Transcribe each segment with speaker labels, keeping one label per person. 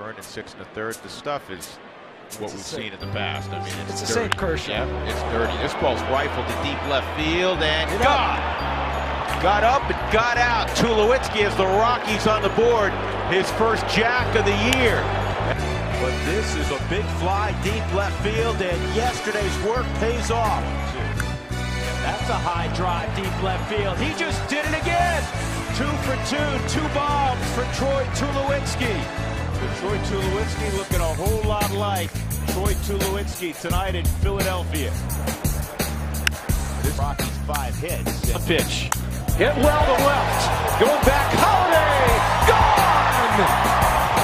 Speaker 1: earned in 6 1/3. The stuff is what we've seen in the past. I mean,
Speaker 2: it's the
Speaker 1: dirty.
Speaker 2: same Kershaw.
Speaker 1: Yeah, it's dirty. This ball's rifled to deep left field and got up and got out. Tulowitzki has the Rockies on the board. His first jack of the year. But this is a big fly deep left field, and yesterday's work pays off.
Speaker 3: That's a high drive deep left field. He just did it again. 2 for 2, 2 bombs for Troy Tulowitzki. Troy Tulowitzki looking a whole lot like Troy Tulowitzki tonight in Philadelphia. This Rockies 5 hits.
Speaker 1: A pitch.
Speaker 3: Hit well to left. Going back, Holiday! Gone!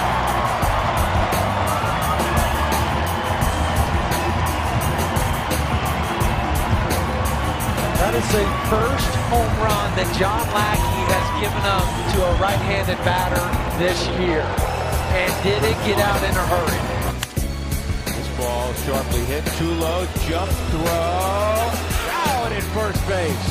Speaker 2: That is the first home run that John Lackey has given up to a right-handed batter this year. And did it get out in a hurry?
Speaker 1: This ball sharply hit. Tulo, jump throw. Out at first base.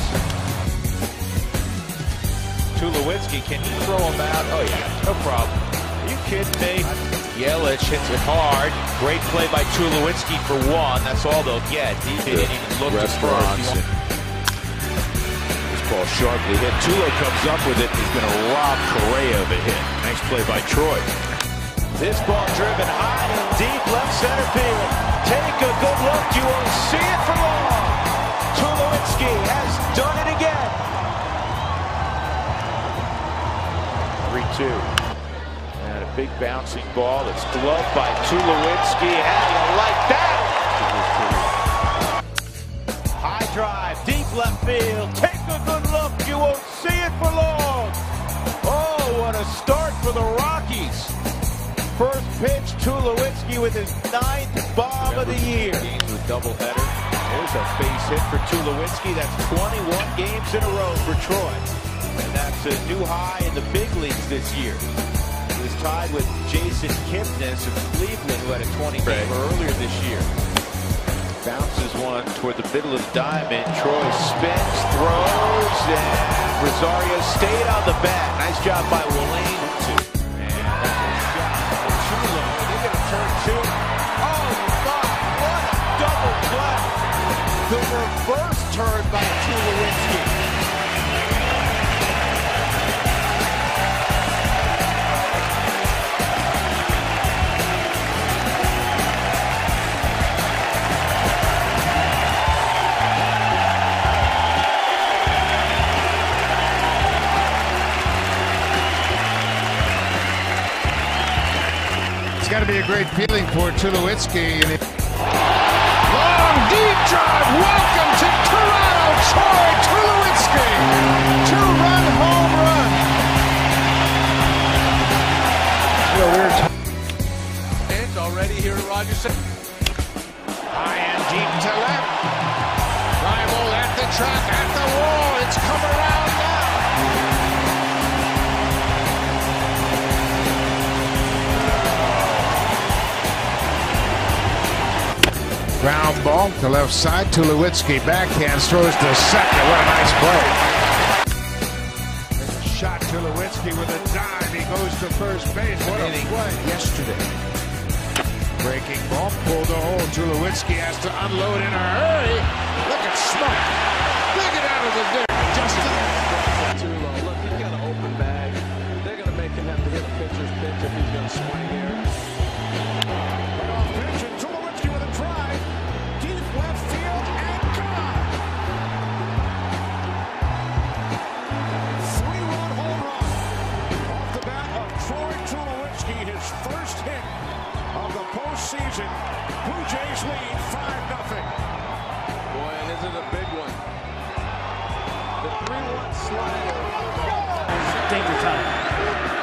Speaker 1: Tulowitzki, can he throw him out? Oh yeah, no problem. Are you kidding me? Yelich hits it hard. Great play by Tulowitzki for 1. That's all they'll get. He didn't even look to first. Ball sharply hit. Tulo comes up with it. He's going to rob Correa of a hit. Nice play by Troy.
Speaker 3: This ball driven high and deep left center field. Take a good look. You won't see it for long. Tulowitzki has done it again.
Speaker 1: 3-2. And a big bouncing ball that's gloved by Tulowitzki. How do you like that?
Speaker 3: High drive, deep left field. Take a good look. You won't see it for long. Oh, what a start for the Rockies. First pitch, Tulowitzki with his 9th bomb of the year.
Speaker 1: Games with doubleheader. There's a base hit for Tulowitzki. That's 21 games in a row for Troy. And that's a new high in the big leagues this year. He was tied with Jason Kipnis of Cleveland, who had a 20-gamer earlier this year. Bounces one toward the middle of the diamond. Troy spins, throws, and Rosario stayed on the bat. Nice job by Wayne. And that's a shot for Tulo. They're going to turn 2. Oh, my, what a double play. The reverse turn by Tulowitzki.
Speaker 4: It's got to be a great feeling for Tulowitzki. Long deep drive. Welcome to Toronto. Troy Tulowitzki. 2-run home run.
Speaker 2: It's already here at Rogers Center.
Speaker 4: High and deep to left. Fly ball at the track, at the wall. It's come around now. Ground ball to left side. Tulowitzki backhand throws to second. What a nice play. There's a shot. Tulowitzki with a dive. He goes to first base. What a play yesterday. Breaking ball. Pulled the hole. Tulowitzki has to unload in a hurry. Look at smoke. Dig it out of the dirt. Justin.
Speaker 5: Too low. Look, he's got an open bag. They're going to make him have to hit a pitcher's pitch if he's going to swing here.
Speaker 4: His first hit of the postseason. Blue Jays lead 5-0.
Speaker 5: Boy, and this is a big one. The 3-1 slider.
Speaker 3: Danger time.